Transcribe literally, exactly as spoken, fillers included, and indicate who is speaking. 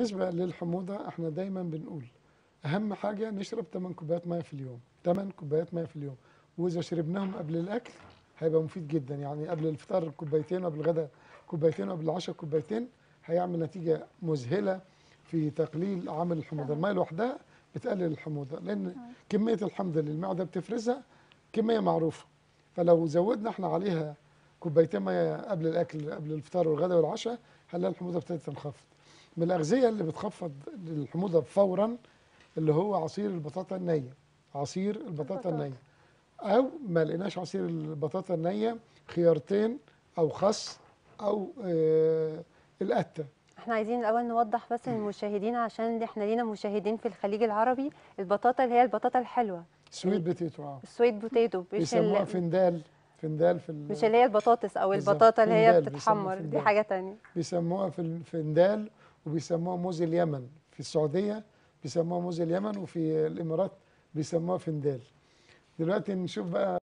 Speaker 1: بالنسبه للحموضه احنا دايما بنقول اهم حاجه نشرب ثمانية كوبايات ميه في اليوم، ثمانية كوبايات ميه في اليوم، واذا شربناهم قبل الاكل هيبقى مفيد جدا. يعني قبل الفطار كوبايتين وقبل الغداء كوبايتين وقبل العشاء كوبايتين، هيعمل نتيجه مذهله في تقليل عامل الحموضه. الميه لوحدها بتقلل الحموضه، لان كميه الحمض اللي المعده بتفرزها كميه معروفه. فلو زودنا احنا عليها كوبايتين ميه قبل الاكل، قبل الفطار والغداء والعشاء، هنلاقي الحموضه ابتدت تنخفض. من الاغذيه اللي بتخفض الحموضه فورا اللي هو عصير البطاطا النيه. عصير البطاطا النيه، او ما لقيناش عصير البطاطا النيه، خيارتين او خس او آه القته.
Speaker 2: احنا عايزين الاول نوضح بس للمشاهدين، عشان احنا لينا مشاهدين في الخليج العربي. البطاطا اللي هي البطاطا الحلوه،
Speaker 1: سويت بوتيتو، اه
Speaker 2: السويت بوتيتو، مش
Speaker 1: بيسموها
Speaker 2: ال...
Speaker 1: فندال. فندال في
Speaker 2: مش اللي هي البطاطس او
Speaker 1: بالظبط،
Speaker 2: البطاطا اللي هي
Speaker 1: فندال بيسموها
Speaker 2: بتتحمر، دي
Speaker 1: فندال.
Speaker 2: حاجه تانية.
Speaker 1: بيسموها في الفندال، وبيسموها موز اليمن في السعوديه، بيسموها موز اليمن، وفي الامارات بيسموها فندال. دلوقتي نشوف بقى